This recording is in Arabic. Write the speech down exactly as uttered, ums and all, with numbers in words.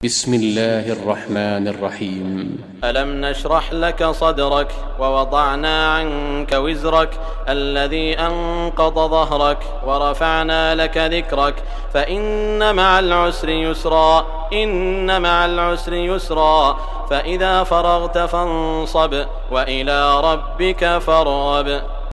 بسم الله الرحمن الرحيم. ألم نشرح لك صدرك ووضعنا عنك وزرك الذي أنقض ظهرك ورفعنا لك ذكرك فإن مع العسر يسرا إن مع العسر يسرا فإذا فرغت فانصب وإلى ربك فارغب.